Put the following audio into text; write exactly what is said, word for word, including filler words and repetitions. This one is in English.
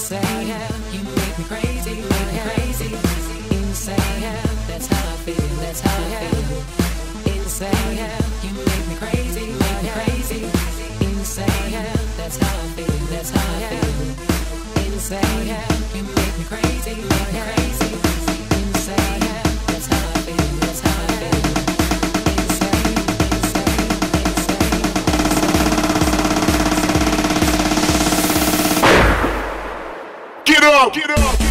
Insane, you make me crazy, make me crazy. Insane, that's how I feel, that's how I feel. Insane, you make me crazy, make me crazy. Insane, that's how I feel, that's how I feel. Insane, you make me crazy, make me crazy. Insane, that's how I feel, that's how I feel. Insane, insane, insane, insane. Get up, get up.